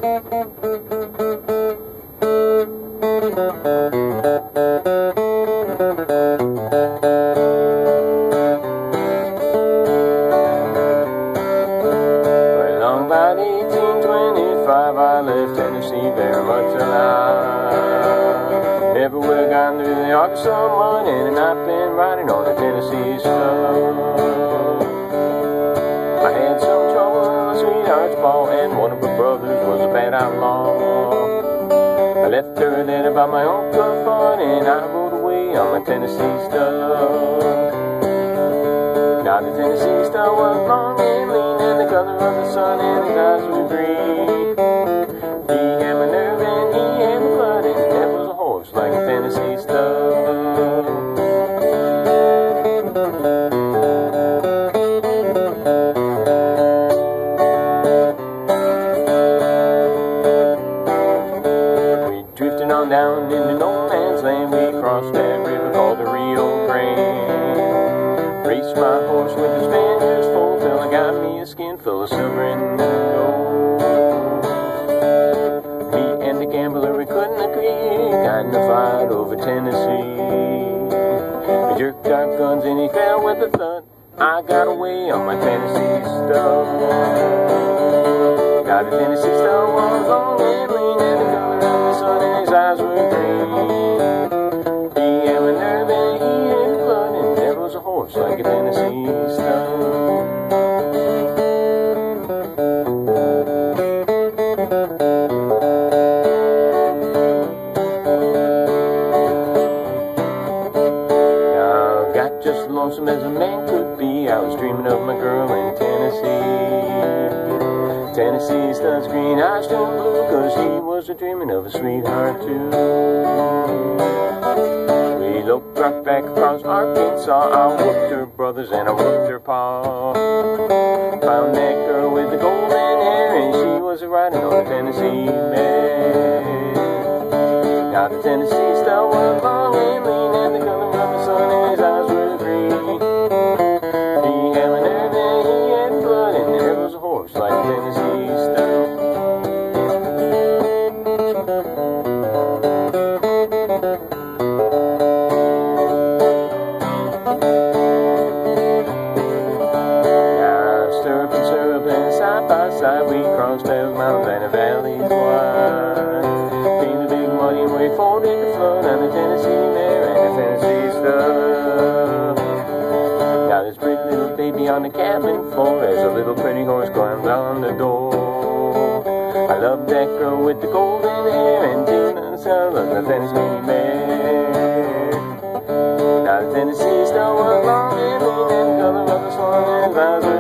Along about 1825 I left Tennessee very much alive. Never would have gone through the Arkansas mud, and I've been riding on the Tennessee stuff. I had some trouble with my sweetheart's ball, and one of her brothers was a bad outlaw. I left her there about my own good fun, and I rode away on my Tennessee stuff. Now the Tennessee stuff was long and lean, and the color of the sun, and his eyes were green. He had my nerve and he had my blood, and that was a horse like a Tennessee stuff. Drifting on down into no man's land, we crossed that river called the Rio Grande. Raced my horse with the Spaniards full till I got me a skin full of silver and gold. Me and the gambler, we couldn't agree, got in a fight over Tennessee. We jerked our guns and he fell with a thud. I got away on my Tennessee stuff. Got a Tennessee stuff, was long and lean, and the color of the sun, and his eyes were green. He had my nerve and he had the blood, and there was a horse like a Tennessee stuff. Now I got just lonesome as a man could be. I was dreaming of my girl in Tennessee. Tennessee studs green eyes turned blue, cause he was a-dreaming of a sweetheart too. We loped right back across Arkansas. I whooped her brothers and I whooped her pa. Found that girl with the golden hair, and she was riding on a Tennessee mare. Now the Tennessee star was long and lean, and the color of the sun, and his eyes were green. He had my nerve and he had blood, and there was a horse like a Tennessee stuff. Now stirrup and syrup and side by side we crossed those mountains and the valleys wide. Came the big muddy and we forded the flood on the Tennessee mare and the Tennessee stuff. Now this pretty little baby on the cabin floor, as a little pretty horse climbs on the door. I love that girl with the golden hair, and Tina son of the Tennessee mare. Now the Tennessee star was long and lean, and the color of the sun and his eyes were